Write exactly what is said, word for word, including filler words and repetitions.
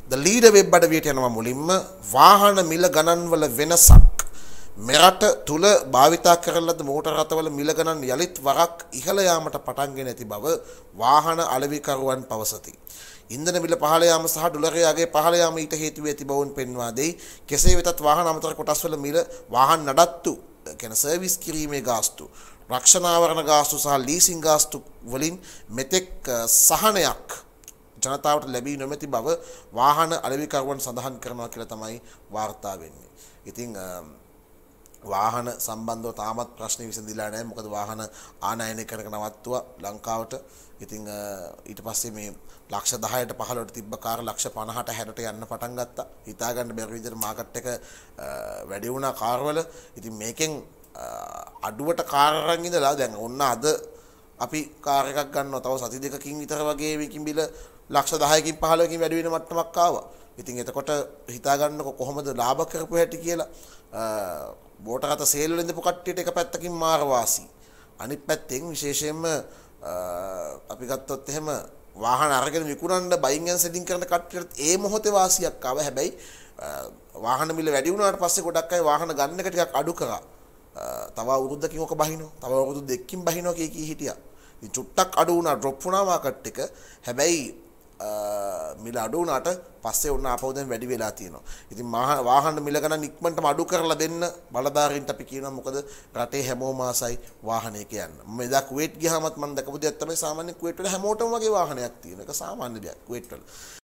ද leader web අඩවියට යනවා මුලින්ම වාහන මිල ගණන්වල වෙනසක් මෙරට තුල භාවිතා කරන ලද මෝටර රථවල මිල ගණන් යලිත් වරක් ඉහළ යාමට පටන්ගෙන ඇති බව වාහන අලෙවිකරුවන් පවසති. ඉන්ධන මිල පහළ යාම සහ ඩොලරයේ අගය පහළ යාම ඊට හේතු වී ඇති බවුන් පෙන්වා දෙයි. කෙසේ වෙතත් වාහන අමතර කොටස්වල මිල වාහන නඩත්තු කියන සර්විස් කිරීමේ ගාස්තු රක්ෂණ ආවරණ ගාස්තු සහ ලීසින් ගාස්තු වලින් මෙතෙක් සහනයක් ජනතාවට ලැබී නොමැති බව වාහන අලෙවිකරුවන් සඳහන් කරනවා කියලා තමයි වාර්තා වෙන්නේ. ඉතින් වාහන සම්බන්ධව තාමත් ප්‍රශ්න විසඳිලා නැහැ. මොකද වාහන ආනයනය කරන නවත්තුවා ලංකාවට. ඉතින් ඊට පස්සේ මේ ලක්ෂ දහයට පහළොවට තිබ්බ කාර ලක්ෂ පනහට හැටට යන්න පටන් ගත්තා. හිතා ගන්න බැරි විදිහට මාකට් එක වැඩි වුණා කාර්වල. ඉතින් මේකෙන් අඩුවට කාර් අරන් ඉඳලා දැන් ඔන්න අද අපි කාර් එකක් ගන්නවා තව සති දෙකකින් විතර වගේ මේකින් බිල ලක්ෂ දහයකින් පහළොවකින් වැඩි වෙන මට්ටමක් ආවා. ඉතින් එතකොට හිතා ගන්නකො කොහොමද ලාභ කරපු හැටි කියලා. මෝටර රථ සේල් වල ඉඳපු කට්ටියට එක පැත්තකින් මාර වාසි. අනිත් පැත්තෙන් විශේෂයෙන්ම අපි ගත්තොත් එහෙම වාහන අරගෙන විකුණන්න බයින් ඇන් සෙලින් කරන කට්ටියට ඒ මොහොතේ වාසියක් ආවා. හැබැයි වාහන මිල වැඩි වුණාට පස්සේ ගොඩක් අය වාහන ගන්න එක ටිකක් අඩු කරා. තව අවුරුද්දකින් ඔක බහිනවා. තව අවුරුදු දෙකකින් බහිනවා කිය කී හිටියා. ඉතින් චුට්ටක් අඩු වුණා ඩ්‍රොප් වුණා මාකට් එක. හැබැයි මිල අඩු වුණාට පස්සේ උන්න ආපහු දැන් වැඩි වෙලා තියෙනවා. ඉතින් වාහන මිල ගණන් ඉක්මනටම අඩු කරලා දෙන්න බලධාරීන්ට අපි කියනවා. මොකද රටේ හැමෝම ආසයි වාහනයක යන්න. මම එදා කුවේට් ගියාමත් මම දැකපු දෙයක් තමයි සාමාන්‍ය කුවේට් වල හැමෝටම වගේ වාහනයක් තියෙන එක සාමාන්‍ය දෙයක් කුවේට් වල.